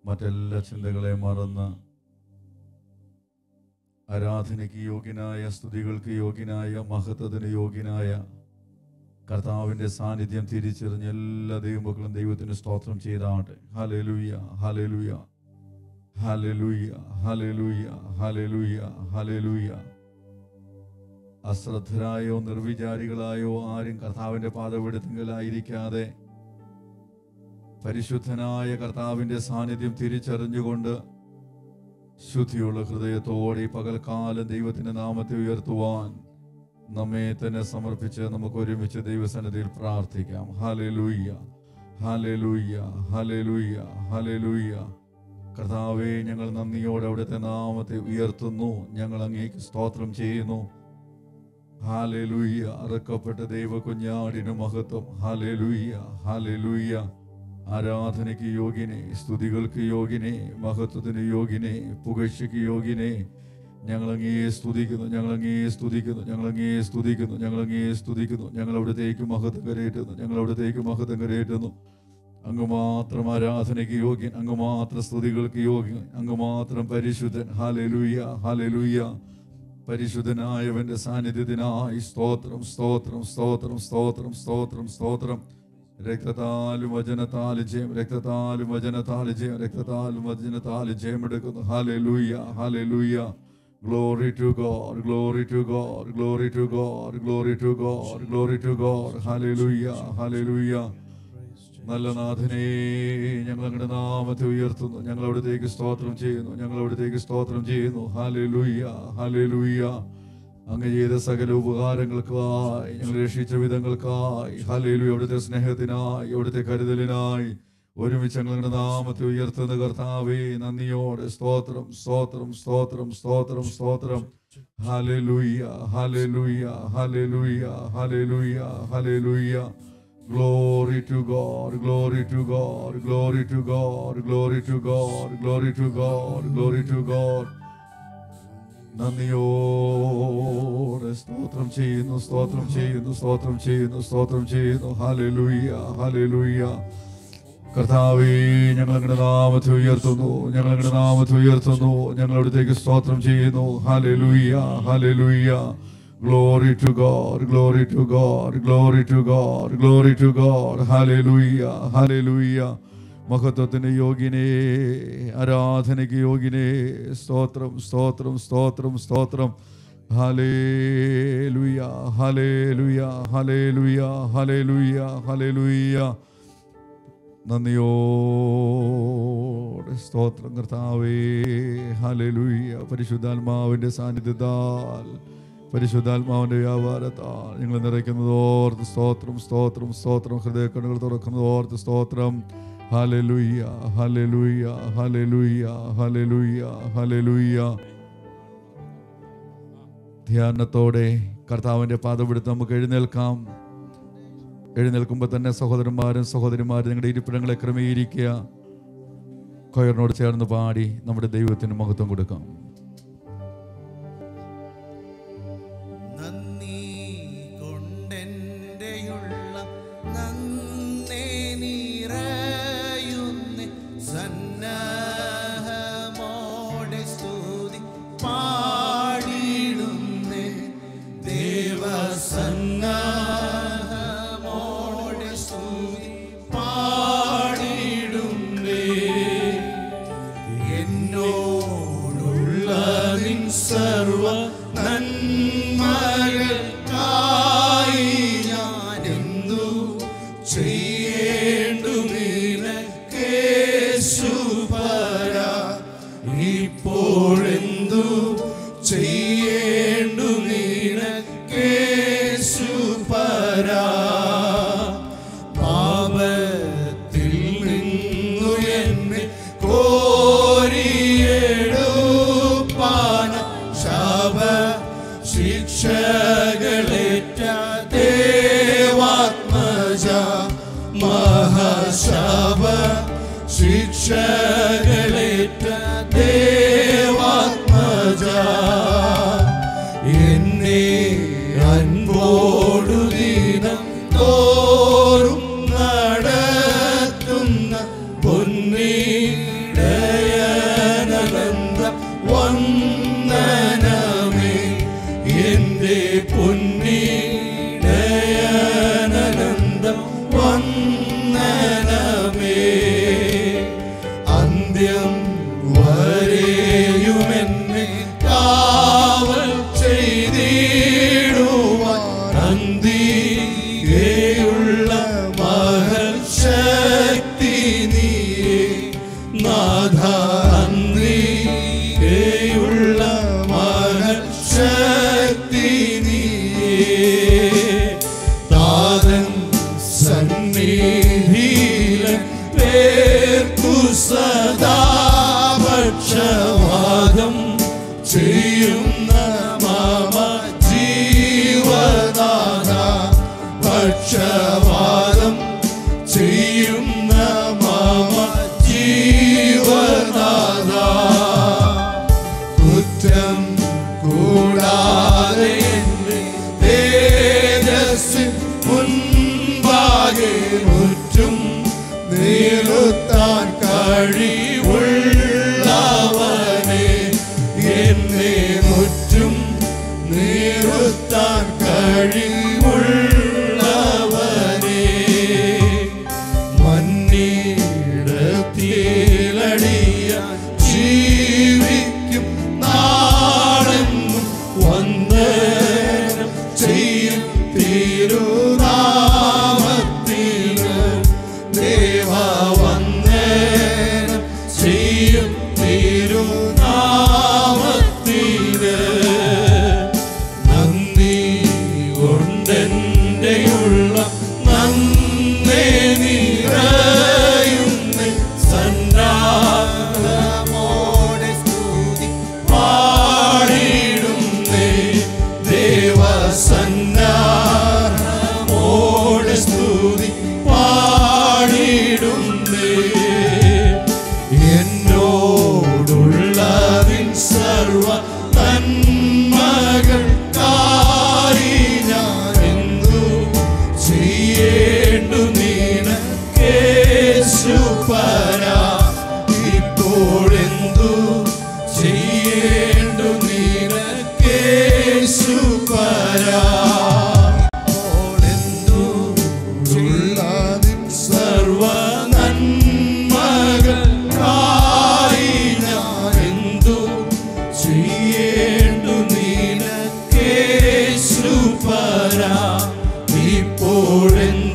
മറ്റെല്ലാ ചിന്തകളെ മറന്ന് ആരാധനയ്ക്ക് യോഗ്യനായ, സ്തുതികൾക്ക് യോഗ്യനായ, മഹത്വത്തിന് യോഗ്യനായ കർത്താവിൻ്റെ സാന്നിധ്യം തിരിച്ചറിഞ്ഞ് എല്ലാ ദൈവമക്കളും ദൈവത്തിന് സ്തോത്രം ചെയ്താട്ടെ. ഹല്ലേലൂയ, ഹല്ലേലൂയ, ഹല്ലേലൂയ, ഹല്ലേലൂയ, ഹല്ലേലൂയ, ഹല്ലേലൂയ. അശ്രദ്ധരായോ നിർവിചാരികളായോ ആരും കർത്താവിൻ്റെ പാദപീഠത്തിലായിരിക്കാതെ പരിശുദ്ധനായ കർത്താവിൻ്റെ സാന്നിധ്യം തിരിച്ചറിഞ്ഞുകൊണ്ട് ശുദ്ധിയുള്ള ഹൃദയത്തോടെ ഈ പകൽക്കാലം ദൈവത്തിൻ്റെ നാമത്തെ ഉയർത്തുവാൻ നമ്മെ തന്നെ സമർപ്പിച്ച് നമുക്ക് ഒരുമിച്ച് ദൈവസന്നിധിയിൽ പ്രാർത്ഥിക്കാം. ഹല്ലേലൂയ, ഹല്ലേലൂയ, ഹല്ലേലൂയ, ഹല്ലേലൂയ. കർത്താവേ, ഞങ്ങൾ നന്ദിയോടെ അവിടുത്തെ നാമത്തെ ഉയർത്തുന്നു. ഞങ്ങൾ അങ്ങേക്ക് സ്തോത്രം ചെയ്യുന്നു. ഹല്ലേലൂയ. അറക്കപ്പെട്ട ദൈവ കുഞ്ഞാടിന് മഹത്വം. ഹല്ലേലൂയ, ഹല്ലേലൂയ. ആരാധനയ്ക്ക് യോഗ്യനെ, സ്തുതികൾക്ക് യോഗ്യനെ, മഹത്വത്തിന് യോഗ്യനെ, പുകഴ്ചയ്ക്ക് യോഗ്യനെ, ഞങ്ങളങ്ങേ സ്തുതിക്കുന്നു, ഞങ്ങളങ്ങേ സ്തുതിക്കുന്നു, ഞങ്ങളങ്ങേ സ്തുതിക്കുന്നു, ഞങ്ങളങ്ങേ സ്തുതിക്കുന്നു. ഞങ്ങൾ അവിടത്തേക്ക് മഹത്വം കരയേറ്റുന്നു, ഞങ്ങൾ അവിടത്തേക്ക് മഹത്വം കരയേറ്റുന്നു. അങ്ങ് മാത്രം ആരാധനയ്ക്ക് യോഗ്യൻ, അങ്ങ് മാത്രം സ്തുതികൾക്ക് യോഗ്യൻ, അങ്ങ് മാത്രം പരിശുദ്ധൻ. Hallelujah, hallelujah. പരിശുദ്ധനായവന്റെ സാന്നിധ്യത്തിനായി സ്തോത്രം, സ്തോത്രം, സ്തോത്രം, സ്തോത്രം, സ്തോത്രം, സ്തോത്രം. രക്തത്താലും വചനത്താലും ജയം, രക്തത്താലും വചനത്താലും ജയം, രക്തത്താലും വചനത്താലും ജയം എടുക്കുന്നു. ഹല്ലേലൂയ, ഹല്ലേലൂയ. Glory to God, glory to God, glory to God, glory to God, glory to God. Hallelujah, hallelujah. നല്ല നാഥനേ, ഞങ്ങൾ അങ്ങയുടെ നാമത്തെ ഉയർത്തുന്നു, ഞങ്ങൾ അവിടത്തേക്ക് സ്തോത്രം ചെയ്യുന്നു, ഞങ്ങൾ അവിടത്തേക്ക് സ്തോത്രം ചെയ്യുന്നു. ഹല്ലേലൂയ, ഹല്ലേലൂയ. അങ്ങ് ചെയ്ത സകല ഉപകാരങ്ങൾക്കായി, ഞങ്ങൾ രക്ഷിച്ച വിധങ്ങൾക്കായി, ഹല്ലേലൂയ. അവിടുത്തെ സ്നേഹത്തിനായി, അവിടുത്തെ കരുതലിനായി ഒരുമിച്ച് ഞങ്ങളുടെ നാമത്തെ ഉയർത്തുന്ന കർത്താവേ, നന്ദിയോടെ സ്തോത്രം, സ്തോത്രം, സ്തോത്രം, സ്തോത്രം, സ്തോത്രം. ഹല്ലേലൂയ, ഹല്ലേലൂയ, ഹല്ലേലൂയ, ഹല്ലേലൂയ, ഹല്ലേലൂയ. Glory to God, glory to God, glory to God, glory to God, glory to God, glory to God. നന്ദിയോടെ സ്തോത്രം ചെയ്യുന്നു, സ്തോത്രം ചെയ്യുന്നു, സ്തോത്രം ചെയ്യുന്നു, സ്തോത്രം ചെയ്യുന്നു. ഹല്ലേലൂയ, ഹല്ലേലൂയ. കർത്താവേ, ഞങ്ങൾ അങ്ങയുടെ നാമത്തെ ഉയർത്തുന്നു, ഞങ്ങൾ അങ്ങയുടെ നാമത്തെ ഉയർത്തുന്നു, ഞങ്ങൾ അവിടത്തേക്ക് സ്തോത്രം ചെയ്യുന്നു. ഹല്ലേലൂയ, ഹല്ലേലൂയ. Glory to God, glory to God, glory to God, glory to God. Hallelujah, hallelujah. മഹത്വത്തിന് യോഗ്യനേ, ആരാധനയ്ക്ക് യോഗ്യനേ, സ്തോത്രം, സ്തോത്രം, സ്തോത്രം, സ്തോത്രം. ഹല്ലേലൂയ, ഹല്ലേലൂയ, ഹല്ലേലൂയ, ഹല്ലേലൂയ, ഹല്ലേലൂയ. നന്ദിയോടെ സ്തോത്രം കർത്താവേ. ഹല്ലേലൂയ. പരിശുദ്ധാത്മാവിൻ്റെ സാന്നിധ്യത്താൽ, പരിശുദ്ധാത്മാവിൻ്റെ വ്യാപാരത്താൽ ഞങ്ങൾ നിറയ്ക്കുന്നത് ഓർത്ത് സ്തോത്രം, സ്തോത്രം, സ്തോത്രം. ഹൃദയക്കണ്ണുകൾ തുറക്കുന്നത് ഓർത്ത് സ്തോത്രം. ഹല്ലേലൂയ, ഹല്ലേലൂയ, ഹല്ലേലൂയ, ഹല്ലേലൂയ, ഹല്ലേലൂയ. ധ്യാനത്തോടെ കർത്താവിൻ്റെ പാദപിടുത്തം നമുക്ക് എഴുന്നേൽക്കാം. എഴുന്നേൽക്കുമ്പോൾ തന്നെ സഹോദരന്മാരും സഹോദരിമാരും നിങ്ങളുടെ ഇരിപ്പിടങ്ങളെ ക്രമീകരിക്കുക. കൊയറിനോട് ചേർന്ന് പാടി നമ്മുടെ ദൈവത്തിന് മഹത്വം കൊടുക്കാം. സർവ നന്മകൾക്കായി ഞാൻ എന്തു ചെയ്യേണ്ടു നിനക്കേശുപരാ, ഇപ്പോഴെന്തു ചെയ്യേണ്ടു നിനക്കേശുപരാ. പാപത്തിൽ നിന്നു എന്നെ കോരിയെടുപ്പാൻ ശാപ ശിക്ഷകളേറ്റ ദേവാത്മജ, മഹാശാപ ശിക്ഷകളേറ്റ ദേവാത്മജ, എന്നെ അൻപോടു ദിനം തോറും നടത്തുന്ന പൊന്നീട അന്തികേയുള്ള മഹർശക്തി നീയേ നാഥ അന്തികേയുള്ള മഹർശക്തി നീയേ താതൻ സന്നിധിയിലെ പേർക്കു സദാ പക്ഷവാദം ചെയ്യുന്ന മമ ജീവനാഥ പക്ഷവാദം ചെയ്യുന്ന മമ ജീവനാഥ കുറ്റം കൂടാതെ തേജസ് മുൻപാകെ മുറ്റും നിർത്താൻ കഴിവുള്ളവനെ എന്നെ മുറ്റും നിർത്താൻ കഴിവുള്ളവനെ മണ്ണിടത്തിലടിയ ജീവിക്കും നാളെന്നും വന്ദനം ചെയ്യും തിരുനാമത്തിന് ദേവ വന്ദനം ചെയ്യും തിരുനാമത്തിന് നന്ദി കൊണ്ടെന്റെയുള്ള നന്ദി നിറയുന്ന സന്നാഹമോടെ സ്തുതി പാടിടുന്നേ ദേവസന്നാഹമോടെ സ്തുതി പാടിടുന്നേ എന്നോടുള്ളതിൻ സർവ നന്മകൾക്കായി ഞാൻ എന്തു ചെയ്യേണ്ടു നിനക്കേശുപരാ ഇപ്പോഴെന്തു ചെയ്യേണ്ടു നിനക്കേശുപരാ സർവ നന്മകൾക്കായി ഞാൻ എന്തു ചെയ്യേണ്ടു നിനക്കേശുപരാ ഇപ്പോഴെന്തു